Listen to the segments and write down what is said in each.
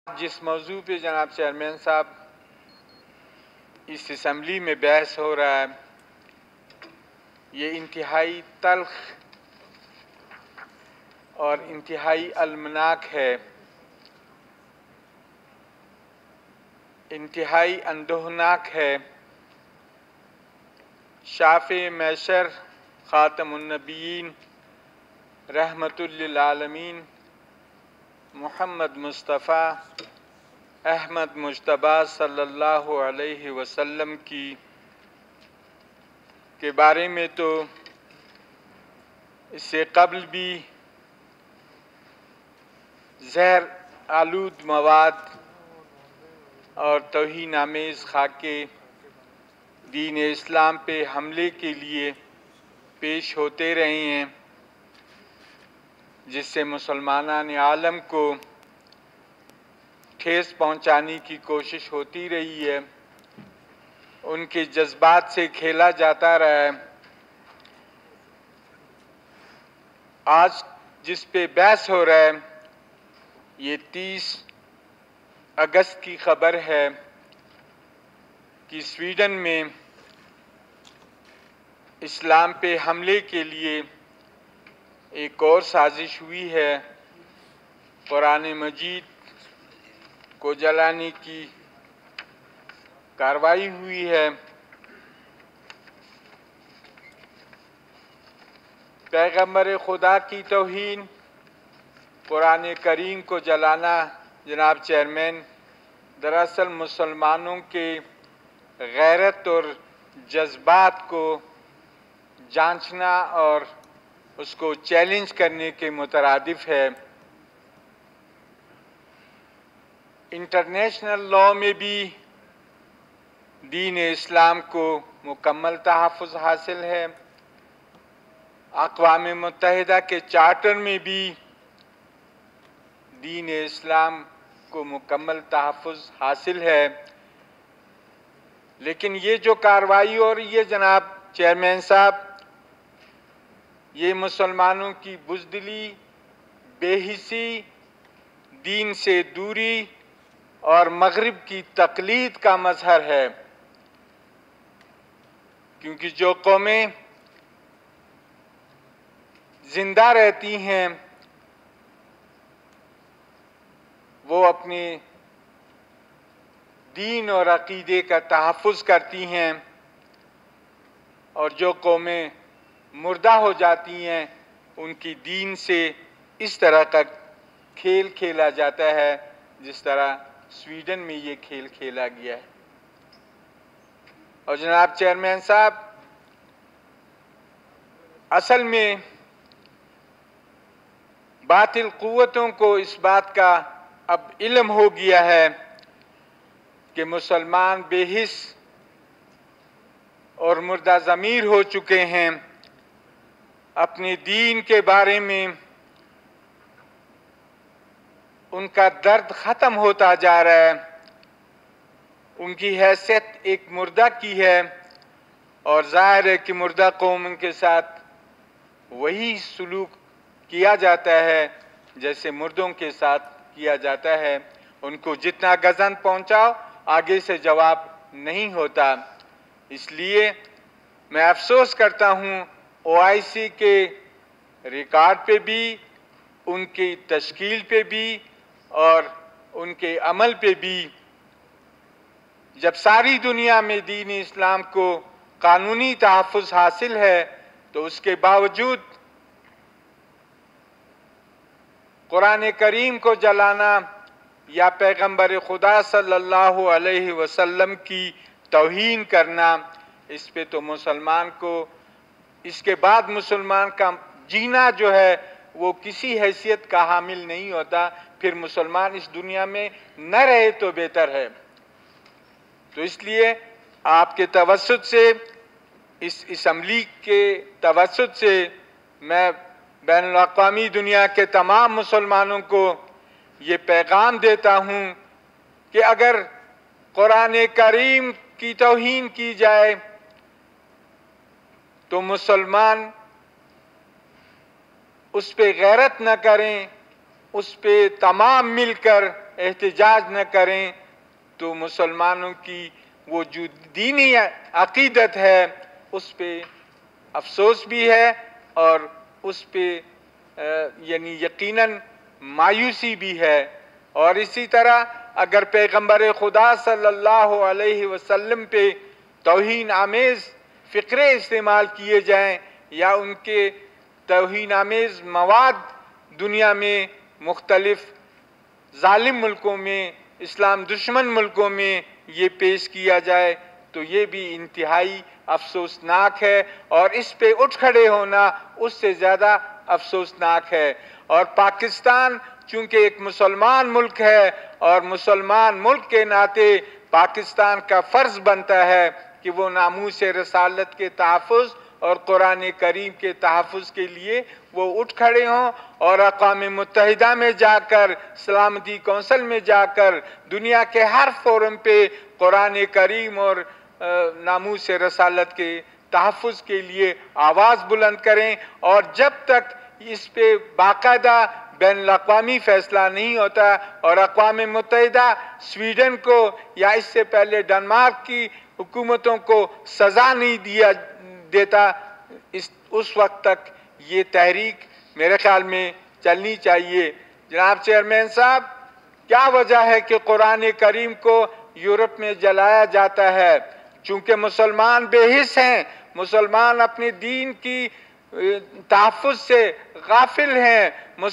جس موضوع پہ جناب چیئرمین صاحب اس اسمبلی میں بحث ہو رہا ہے یہ انتہائی تلخ اور انتہائی المناک ہے، انتہائی اندوہناک ہے۔ شافع محشر خاتم النبیین رحمت للعالمین محمد مصطفیٰ احمد مجتبیٰ صلی اللہ علیہ وسلم کے بارے میں تو اس سے قبل بھی زہر آلود مواد اور توہین آمیز خاکے دین اسلام پہ حملے کے لیے پیش ہوتے رہے ہیں، جس سے مسلمانان عالم کو ٹھیس پہنچانے کی کوشش ہوتی رہی ہے، ان کے جذبات سے کھیلا جاتا رہا ہے۔ آج جس پہ بحث ہو رہا ہے یہ 30 اگست کی خبر ہے کہ سویڈن میں اسلام پہ حملے کے لیے ایک اور سازش ہوئی ہے، قرآن مجید کو جلانے کی کارروائی ہوئی ہے۔ پیغمبر خدا کی توہین، قرآن کریم کو جلانا جناب چیئرمین دراصل مسلمانوں کے غیرت اور جذبات کو جانچنا اور اس کو چیلنج کرنے کے مترادف ہے۔ انٹرنیشنل لاء میں بھی دین اسلام کو مکمل تحفظ حاصل ہے، اقوام متحدہ کے چارٹر میں بھی دین اسلام کو مکمل تحفظ حاصل ہے، لیکن یہ جو کارروائی ہو رہی ہے جناب چیئرمین صاحب، یہ مسلمانوں کی بزدلی، بے حسی، دین سے دوری اور مغرب کی تقلید کا مظہر ہے، کیونکہ جو قومیں زندہ رہتی ہیں وہ اپنے دین اور عقیدے کا تحفظ کرتی ہیں، اور جو قومیں مردہ ہو جاتی ہیں ان کی دین سے اس طرح کا کھیل کھیلا جاتا ہے جس طرح سویڈن میں یہ کھیل کھیلا گیا ہے۔ اور جناب چیئرمین صاحب، اصل میں باطل قوتوں کو اس بات کا اب علم ہو گیا ہے کہ مسلمان بے حس اور مردہ ضمیر ہو چکے ہیں، اپنے دین کے بارے میں ان کا درد ختم ہوتا جا رہا ہے، ان کی حیثیت ایک مردہ کی ہے، اور ظاہر ہے کہ مردہ قوم کے ساتھ وہی سلوک کیا جاتا ہے جیسے مردوں کے ساتھ کیا جاتا ہے، ان کو جتنا غضب پہنچاؤ آگے سے جواب نہیں ہوتا۔ اس لیے میں افسوس کرتا ہوں OIC کے ریکارڈ پہ بھی، ان کی تشکیل پہ بھی اور ان کے عمل پہ بھی۔ جب ساری دنیا میں دین اسلام کو قانونی تحفظ حاصل ہے تو اس کے باوجود قرآن کریم کو جلانا یا پیغمبر خدا صلی اللہ علیہ وسلم کی توہین کرنا، اس پہ تو مسلمان کو اس کے بعد مسلمان کا جینا جو ہے وہ کسی حیثیت کا حامل نہیں ہوتا، پھر مسلمان اس دنیا میں نہ رہے تو بہتر ہے۔ تو اس لیے آپ کے توسط سے، اس اسمبلی کے توسط سے میں بین الاقوامی دنیا کے تمام مسلمانوں کو یہ پیغام دیتا ہوں کہ اگر قرآن کریم کی توہین کی جائے تو مسلمان اس پہ غیرت نہ کریں، اس پہ تمام مل کر احتجاج نہ کریں تو مسلمانوں کی وہ جو دینی عقیدت ہے اس پہ افسوس بھی ہے اور اس پہ یعنی یقیناً مایوسی بھی ہے۔ اور اسی طرح اگر پیغمبر خدا صلی اللہ علیہ وسلم پہ توہین آمیز فقرے استعمال کیے جائیں یا ان کے توہین آمیز مواد دنیا میں مختلف ظالم ملکوں میں اسلام دشمن ملکوں میں یہ پیش کیا جائے تو یہ بھی انتہائی افسوسناک ہے، اور اس پہ اٹھ کھڑے ہونا اس سے زیادہ افسوسناک ہے۔ اور پاکستان چونکہ ایک مسلمان ملک ہے اور مسلمان ملک کے ناطے پاکستان کا فرض بنتا ہے کہ وہ ناموس رسالت کے تحفظ اور قرآن کریم کے تحفظ کے لیے وہ اٹھ کھڑے ہوں اور اقوام متحدہ میں جا کر، سلامتی کونسل میں جا کر، دنیا کے ہر فورم پہ قرآن کریم اور ناموس رسالت کے تحفظ کے لیے آواز بلند کریں۔ اور جب تک اس پہ باقاعدہ بین الاقوامی فیصلہ نہیں ہوتا اور اقوام متحدہ سویڈن کو یا اس سے پہلے ڈنمارک کی حکومتوں کو سزا نہیں دیتا، اس وقت تک یہ تحریک میرے خیال میں چلنی چاہیے۔ جناب چیئرمین صاحب، کیا وجہ ہے کہ قرآن کریم کو یورپ میں جلایا جاتا ہے؟ چونکہ مسلمان بے حس ہیں، مسلمان اپنے دین کی تحفظ سے غافل ہیں،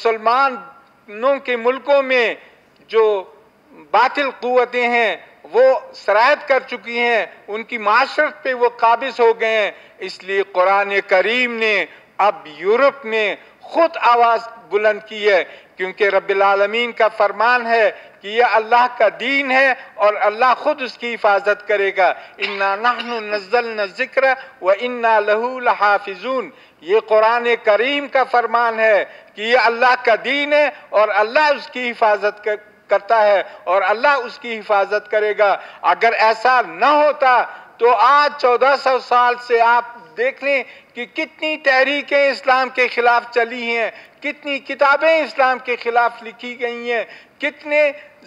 مسلمانوں کے ملکوں میں جو باطل قوتیں ہیں وہ سرایت کر چکی ہیں، ان کی معاشرت پہ وہ قابض ہو گئے ہیں۔ اس لیے قرآن کریم نے اب یورپ میں خود آواز بلند کی ہے، کیونکہ رب العالمین کا فرمان ہے کہ یہ اللہ کا دین ہے اور اللہ خود اس کی حفاظت کرے گا۔ اِنَّا نَحْنُ نَزَّلْنَا الذِّكْرَ وَإِنَّا لَهُ لَحَافِظُونَ، یہ قرآن کریم کا فرمان ہے کہ یہ اللہ کا دین ہے اور اللہ اس کی حفاظت کرتا ہے اور اللہ اس کی حفاظت کرے گا۔ اگر ایسا نہ ہوتا تو آج 1400 سال سے آپ دیکھ لیں کہ کتنی تحریکیں اسلام کے خلاف چلی ہیں، کتنی کتابیں اسلام کے خلاف لکھی گئی ہیں، کتنے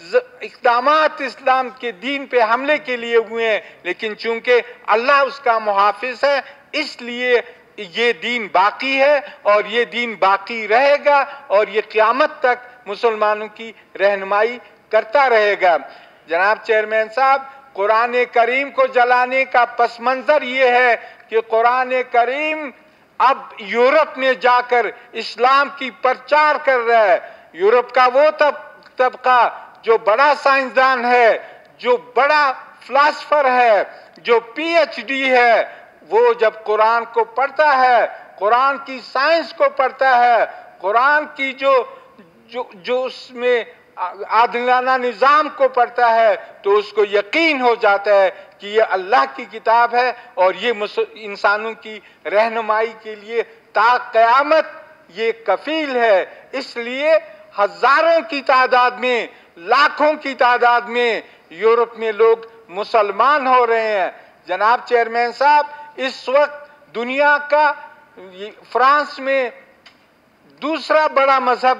اقدامات اسلام کے دین پہ حملے کے لیے ہوئے ہیں، لیکن چونکہ اللہ اس کا محافظ ہے اس لیے یہ دین باقی ہے اور یہ دین باقی رہے گا اور یہ قیامت تک مسلمانوں کی رہنمائی کرتا رہے گا۔ جناب چیئرمین صاحب، قرآن کریم کو جلانے کا پس منظر یہ ہے کہ قرآن کریم اب یورپ میں جا کر اسلام کی پرچار کر رہا ہے۔ یورپ کا وہ طبقہ جو بڑا سائنسدان ہے، جو بڑا فلاسفر ہے، جو پی ایچ ڈی ہے، وہ جب قرآن کو پڑھتا ہے، قرآن کی سائنس کو پڑھتا ہے، قرآن کی جو اس میں عادلانہ نظام کو پڑھتا ہے تو اس کو یقین ہو جاتا ہے کہ یہ اللہ کی کتاب ہے اور یہ انسانوں کی رہنمائی کے لیے تا قیامت یہ کفیل ہے۔ اس لیے ہزاروں کی تعداد میں، لاکھوں کی تعداد میں یورپ میں لوگ مسلمان ہو رہے ہیں۔ جناب چیئرمین صاحب، اس وقت دنیا کا فرانس میں دوسرا بڑا مذہب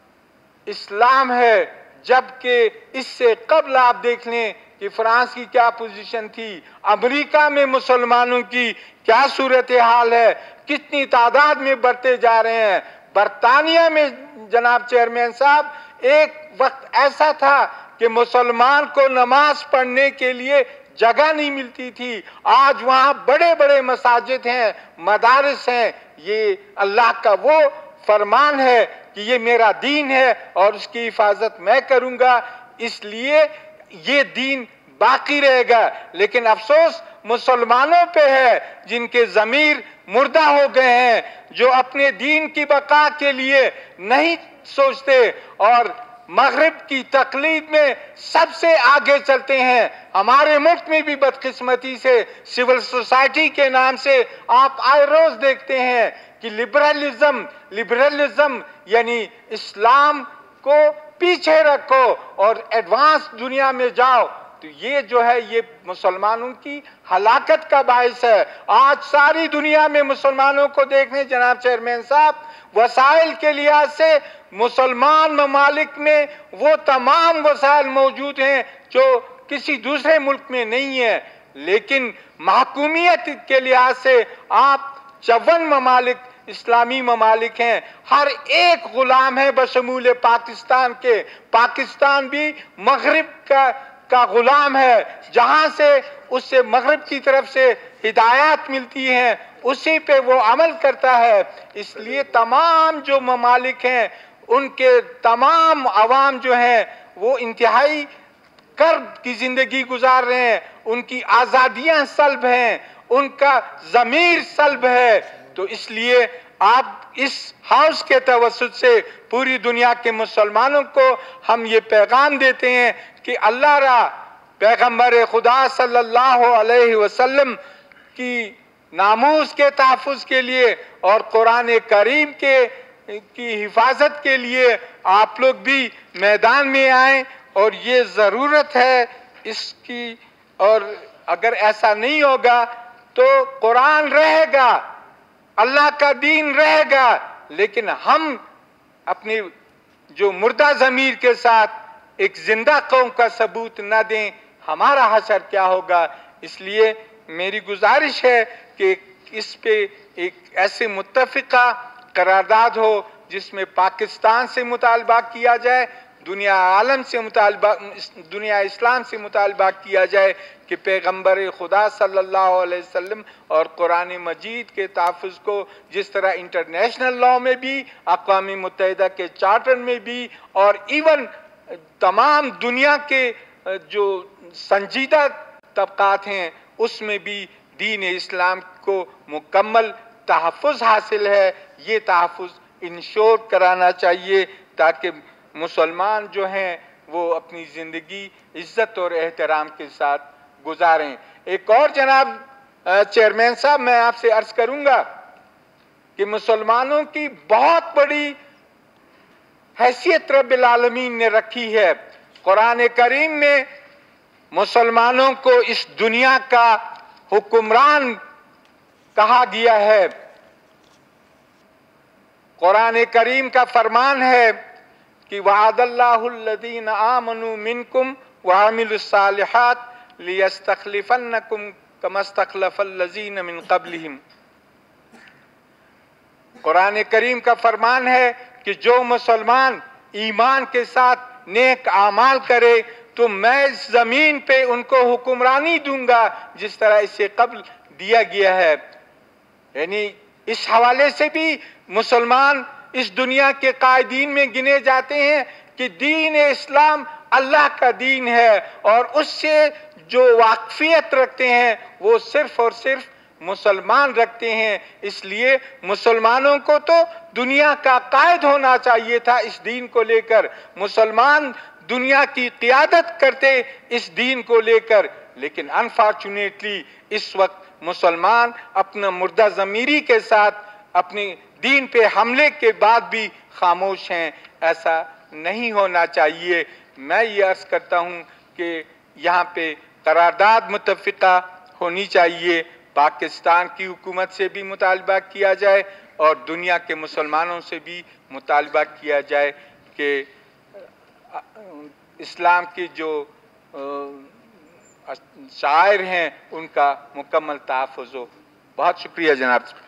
اسلام ہے، جبکہ اس سے قبل آپ دیکھ لیں کہ فرانس کی کیا پوزیشن تھی، امریکہ میں مسلمانوں کی کیا صورتحال ہے، کتنی تعداد میں بڑھتے جا رہے ہیں۔ برطانیہ میں جناب چیئرمین صاحب ایک وقت ایسا تھا کہ مسلمان کو نماز پڑھنے کے لیے جگہ نہیں ملتی تھی، آج وہاں بڑے بڑے مساجد ہیں، مدارس ہیں۔ یہ اللہ کا وہ فرمان ہے کہ یہ میرا دین ہے اور اس کی حفاظت میں کروں گا، اس لیے یہ دین باقی رہے گا۔ لیکن افسوس مسلمانوں پہ ہے جن کے ضمیر مردہ ہو گئے ہیں، جو اپنے دین کی بقا کے لیے نہیں سوچتے اور مغرب کی تقلید میں سب سے آگے چلتے ہیں۔ ہمارے ملک میں بھی بدقسمتی سے سول سوسائٹی کے نام سے آپ آئے روز دیکھتے ہیں کہ لبرلزم یعنی اسلام کو پیچھے رکھو اور ایڈوانس دنیا میں جاؤ، تو یہ جو ہے یہ مسلمانوں کی ہلاکت کا باعث ہے۔ آج ساری دنیا میں مسلمانوں کو دیکھیں جناب چیئرمین صاحب، وسائل کے لحاظ سے مسلمان ممالک میں وہ تمام وسائل موجود ہیں جو کسی دوسرے ملک میں نہیں ہے، لیکن محکومیت کے لحاظ سے آپ 54 ممالک اسلامی ممالک ہیں، ہر ایک غلام ہے بشمول پاکستان کے۔ پاکستان بھی مغرب کا غلام ہے، جہاں سے اس سے مغرب کی طرف سے ہدایات ملتی ہیں اسی پہ وہ عمل کرتا ہے۔ اس لیے تمام جو ممالک ہیں ان کے تمام عوام جو ہیں وہ انتہائی کرب کی زندگی گزار رہے ہیں، ان کی آزادیاں سلب ہیں، ان کا ضمیر سلب ہے۔ تو اس لیے آپ اس ہاؤس کے توسط سے پوری دنیا کے مسلمانوں کو ہم یہ پیغام دیتے ہیں کہ اللہ را پیغمبر خدا صلی اللہ علیہ وسلم کی ناموس کے تحفظ کے لیے اور قرآن کریم کی حفاظت کے لیے آپ لوگ بھی میدان میں آئیں، اور یہ ضرورت ہے اس کی۔ اور اگر ایسا نہیں ہوگا تو قرآن رہے گا، اللہ کا دین رہے گا، لیکن ہم اپنی جو مردہ ضمیر کے ساتھ ایک زندہ قوم کا ثبوت نہ دیں، ہمارا حشر کیا ہوگا؟ اس لیے میری گزارش ہے کہ اس پہ ایک ایسے متفقہ قرارداد ہو جس میں پاکستان سے مطالبہ کیا جائے، دنیا عالم سے مطالبہ، دنیا اسلام سے مطالبہ کیا جائے کہ پیغمبر خدا صلی اللہ علیہ وسلم اور قرآن مجید کے تحفظ کو جس طرح انٹرنیشنل لاء میں بھی، اقوام متحدہ کے چارٹر میں بھی، اور ایون تمام دنیا کے جو سنجیدہ طبقات ہیں اس میں بھی دین اسلام کو مکمل تحفظ حاصل ہے۔ یہ تحفظ انشور کرانا چاہیے تاکہ مسلمان جو ہیں وہ اپنی زندگی عزت اور احترام کے ساتھ گزاریں۔ ایک اور جناب چیئرمین صاحب میں آپ سے عرض کروں گا کہ مسلمانوں کی بہت بڑی حیثیت رب العالمین نے رکھی ہے۔ قرآن کریم میں مسلمانوں کو اس دنیا کا حکمران کہا گیا ہے۔ قرآن کریم کا فرمان ہے کہ وعد اللہ الذین آمنوا منکم وعملوا الصالحات لیستخلفنکم کما استخلف الذین من قبلہم۔ قرآن کریم کا فرمان ہے کہ جو مسلمان ایمان کے ساتھ نیک اعمال کرے تو میں اس زمین پہ ان کو حکمرانی دوں گا جس طرح اس سے قبل دیا گیا ہے۔ یعنی اس حوالے سے بھی مسلمان اس دنیا کے قائدین میں گنے جاتے ہیں کہ دین اسلام اللہ کا دین ہے، اور اس سے جو واقفیت رکھتے ہیں وہ صرف اور صرف مسلمان رکھتے ہیں۔ اس لیے مسلمانوں کو تو دنیا کا قائد ہونا چاہیے تھا اس دین کو لے کر، مسلمان دنیا کی قیادت کرتے اس دین کو لے کر، لیکن انفارچونیٹلی اس وقت مسلمان اپنا مردہ ضمیری کے ساتھ اپنی دین پہ حملے کے بعد بھی خاموش ہیں۔ ایسا نہیں ہونا چاہیے۔ میں یہ عرض کرتا ہوں کہ یہاں پہ قرارداد متفقہ ہونی چاہیے، پاکستان کی حکومت سے بھی مطالبہ کیا جائے اور دنیا کے مسلمانوں سے بھی مطالبہ کیا جائے کہ اسلام کی جو شاعر ہیں ان کا مکمل تحفظ ہو۔ بہت شکریہ جناب۔